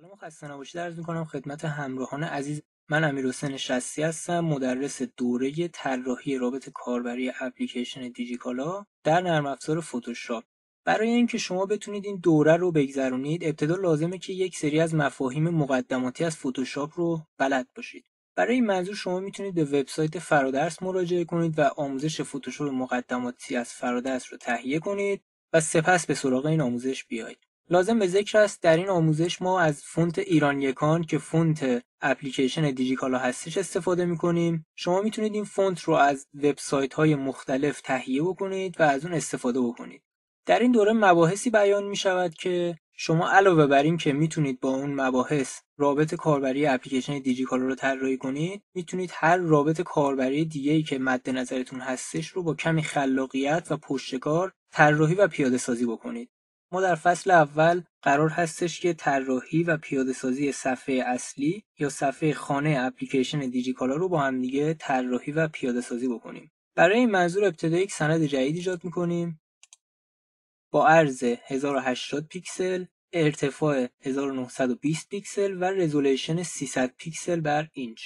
سلام و خسته نباشید عرض می‌کنم خدمت همراهان عزیز. من امیرحسین شصتی هستم، مدرس دوره طراحی رابط کاربری اپلیکیشن دیجیکالا در نرم افزار فتوشاپ. برای اینکه شما بتونید این دوره رو بگذرونید، ابتدا لازمه که یک سری از مفاهیم مقدماتی از فتوشاپ رو بلد باشید. برای این منظور شما میتونید به وبسایت فرادرس مراجعه کنید و آموزش فتوشاپ مقدماتی از فرادرس رو تهیه کنید و سپس به سراغ این آموزش بیایید. لازم به ذکر است در این آموزش ما از فونت ایران یکان که فونت اپلیکیشن دیجیکالا هستش استفاده می‌کنیم. شما میتونید این فونت رو از وبسایت‌های مختلف تهیه بکنید و از اون استفاده بکنید. در این دوره مباحثی بیان می‌شود که شما علاوه بر این که میتونید با اون مباحث رابط کاربری اپلیکیشن دیجیکالا رو طراحی کنید، میتونید هر رابط کاربری دیگه‌ای که مد نظرتون هستش رو با کمی خلاقیت و پشتکار طراحی و پیاده‌سازی بکنید. ما در فصل اول قرار هستش که طراحی و پیاده‌سازی صفحه اصلی یا صفحه خانه اپلیکیشن دیجیکالا رو با هم دیگه طراحی و پیاده‌سازی بکنیم. برای این منظور ابتدا یک سند جدید ایجاد می‌کنیم با عرض 1080 پیکسل، ارتفاع 1920 پیکسل و رزولوشن 300 پیکسل بر اینچ.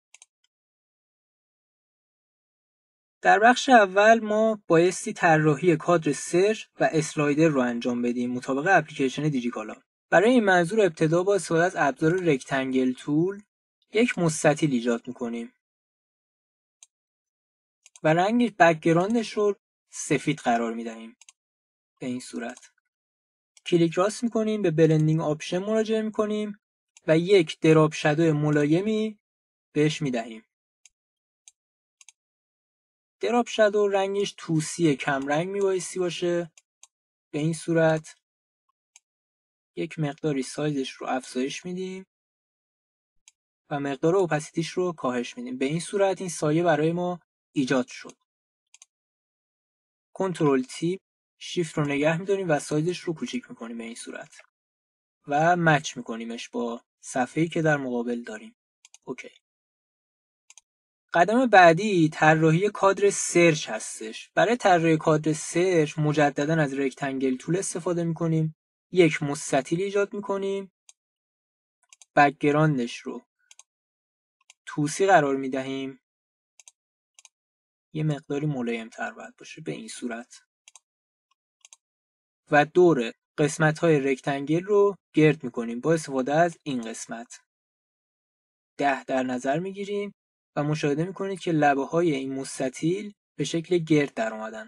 در بخش اول ما بایستی طراحی کادر سرچ و اسلایدر رو انجام بدیم مطابق اپلیکیشن دیجیکالا. برای این منظور ابتدا با استفاده از ابزار رکتنگل تول یک مستطیل ایجاد می‌کنیم و رنگ بک‌گراندش رو سفید قرار می‌دهیم. به این صورت کلیک راست می‌کنیم، به بلندینگ آپشن مراجعه می‌کنیم و یک دراپ شادو ملایمی بهش می‌دهیم. دراپ شادو رنگش توسی کم رنگ میبایستی باشه. به این صورت یک مقداری سایزش رو افزایش میدیم و مقدار اوپاسیتیش رو کاهش میدیم. به این صورت این سایه برای ما ایجاد شد. کنترل تی شیفت رو نگه میداریم و سایزش رو کوچیک میکنیم به این صورت و مچ میکنیمش با صفحه‌ای که در مقابل داریم. اوکی. قدم بعدی طراحی کادر سرچ هستش. برای طراحی کادر سرچ مجددا از رکتنگل تول استفاده میکنیم. یک مستطیل ایجاد میکنیم. بک‌گراندش رو توسی قرار میدهیم. یه مقداری ملایم تر باید باشه به این صورت. و دور قسمت های رکتنگل رو گرد میکنیم با استفاده از این قسمت. 10 در نظر میگیریم و مشاهده میکنید که لبه های این مستطیل به شکل گرد در اومدن.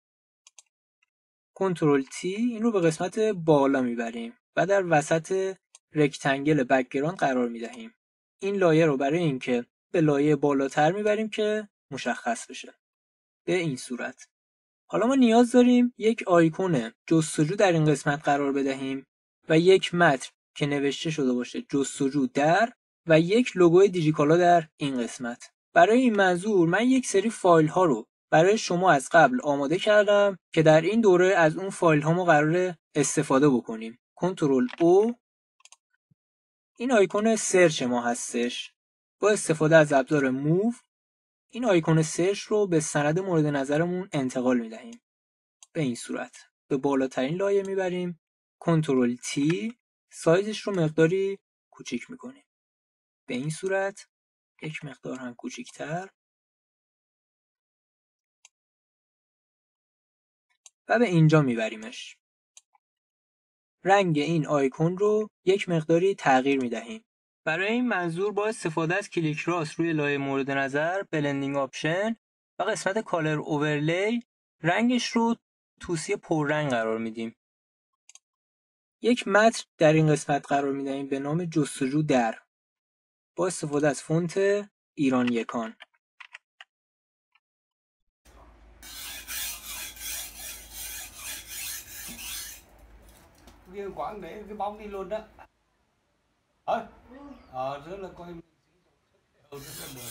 کنترل تی این رو به قسمت بالا میبریم و در وسط رکتنگل بک‌گراند قرار میدهیم. این لایه رو برای اینکه به لایه بالاتر میبریم که مشخص بشه. به این صورت. حالا ما نیاز داریم یک آیکون جستجو در این قسمت قرار بدهیم و یک متن که نوشته شده باشه جستجو در و یک لوگو دیجیکالا در این قسمت. برای این منظور من یک سری فایل ها رو برای شما از قبل آماده کردم که در این دوره از اون فایل ها ما قراره استفاده بکنیم. کنترل او این آیکون سرچ ما هستش. با استفاده از ابزار موو این آیکون سرچ رو به سند مورد نظرمون انتقال میدهیم. به این صورت به بالاترین لایه میبریم. کنترل تی سایزش رو مقداری کوچیک میکنیم. به این صورت یک مقدار هم کوچیکتر و به اینجا میبریمش. رنگ این آیکون رو یک مقداری تغییر میدهیم. برای این منظور با استفاده از کلیک راست روی لایه مورد نظر، بلندینگ آپشن و قسمت کالر اوورلی رنگش رو توسی پررنگ قرار میدیم. یک متن در این قسمت قرار میدهیم به نام جستجو در با استفاده از فونت ایران یکان. Cái quảng để cái bóng đi luôn đó. Rất là coi rất là được.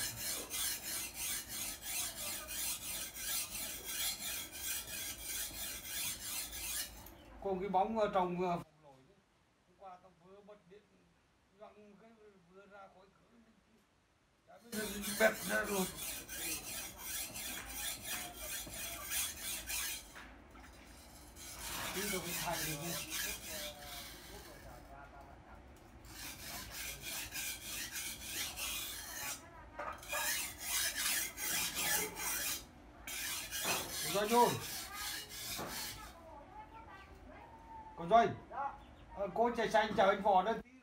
Còn cái bóng ở trong phòng nổi hôm qua tao vừa bật điện văng cái vừa ra khỏi cửa bẹp ra luôn. Chúng tôi phải thay được. rồi. Cô Doanh, cô chạy xanh chờ anh Phò đó.